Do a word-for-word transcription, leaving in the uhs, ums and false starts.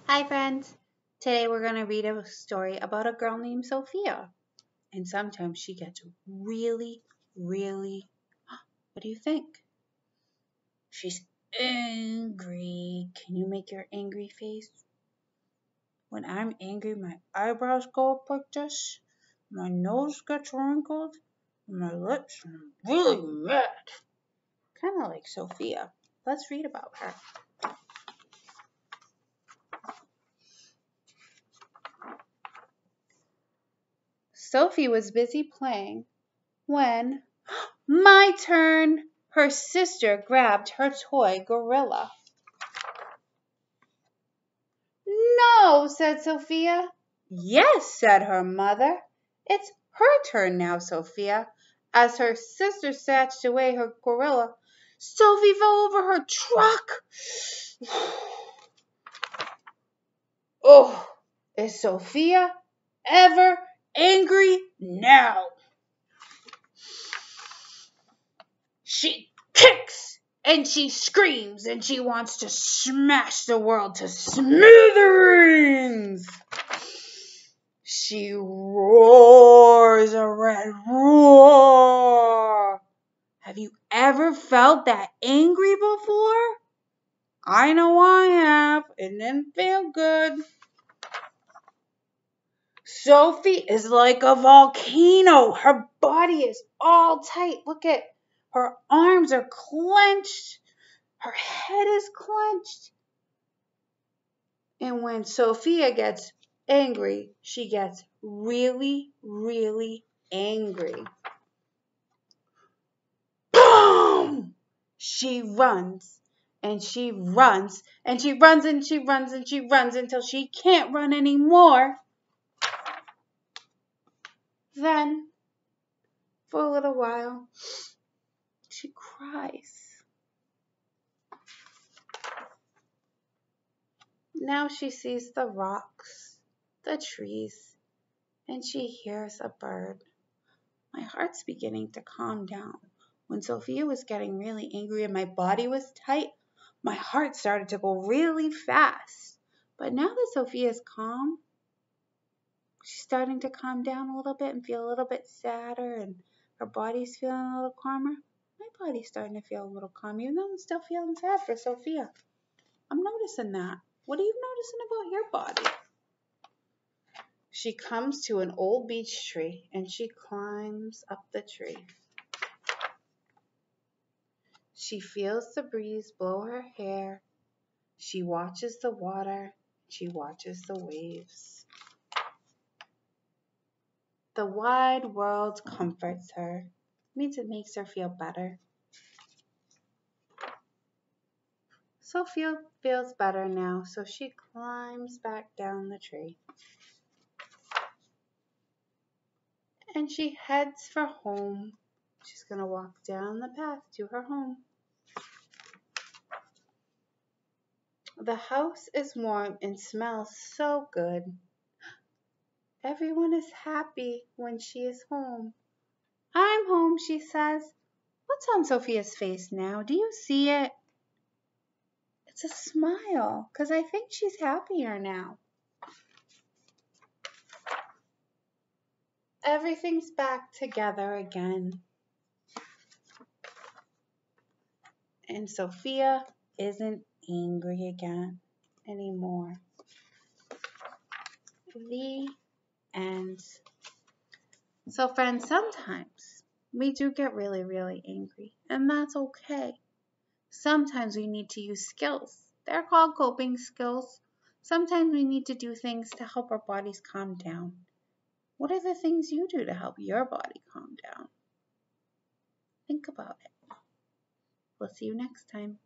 Hi friends! Today we're going to read a story about a girl named Sophia. And sometimes she gets really, really, what do you think? She's angry. Can you make your angry face? When I'm angry, my eyebrows go up like this, my nose gets wrinkled, and my lips are really mad. Kind of like Sophia. Let's read about her. Sophie was busy playing when, my turn, her sister grabbed her toy gorilla. No, said Sophia. Yes, said her mother. It's her turn now, Sophia. As her sister snatched away her gorilla, Sophie fell over her truck. Oh, is Sophia ever angry now? She kicks and she screams and she wants to smash the world to smithereens. She roars a red roar. Have you ever felt that angry before? I know I have. It didn't feel good. Sophie is like a volcano. Her body is all tight. Look at her arms are clenched. Her head is clenched. And when Sophia gets angry, she gets really, really angry. Boom! She runs and she runs and she runs and she runs and she runs until she can't run anymore. Then, for a little while, she cries. Now she sees the rocks, the trees, and she hears a bird. My heart's beginning to calm down. When Sophia was getting really angry and my body was tight, my heart started to go really fast. But now that Sophia is calm, she's starting to calm down a little bit and feel a little bit sadder, and her body's feeling a little calmer. My body's starting to feel a little calm, even though I'm still feeling sad for Sophia. I'm noticing that. What are you noticing about your body? She comes to an old beech tree and she climbs up the tree. She feels the breeze blow her hair. She watches the water. She watches the waves. The wide world comforts her. It means it makes her feel better. Sophia feels better now, so she climbs back down the tree. And she heads for home. She's going to walk down the path to her home. The house is warm and smells so good. Everyone is happy when she is home. I'm home, she says. What's on Sophia's face now? Do you see it? It's a smile, because I think she's happier now. Everything's back together again. And Sophia isn't angry again anymore. The end. So friends, sometimes we do get really, really angry, and that's okay. Sometimes we need to use skills. They're called coping skills. Sometimes we need to do things to help our bodies calm down. What are the things you do to help your body calm down? Think about it. We'll see you next time.